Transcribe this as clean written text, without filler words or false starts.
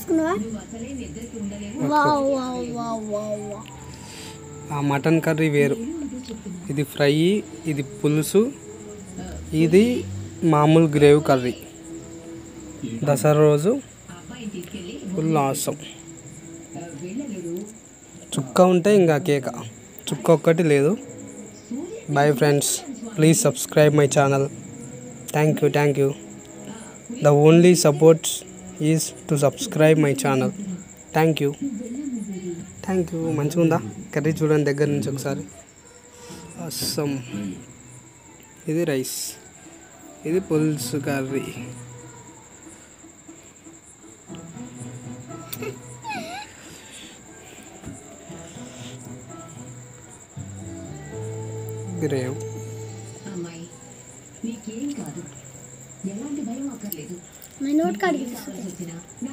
ఆ mutton curry వేరు, ఇది ఫ్రై, ఇది పులుసు, ఇది మామూలు గ్రేవ్ కర్రీ. దసరా రోజు ఫుల్ ఆసం. చుక్క ఉంటే ఇంకా కేక, చుక్క ఒక్కటి లేదు. Boy friends, please subscribe my channel. Thank you. The only support is to subscribe my channel. Thank you. మంచిగా ఉందా కర్రీ? చూడండి దగ్గర నుంచి ఒకసారి. అస్సం. ఇది రైస్, ఇది పులుసు కర్రీ. గ్రేవ్. నీకేం కాదు, ఎలాంటి భయం అక్కర్లేదు.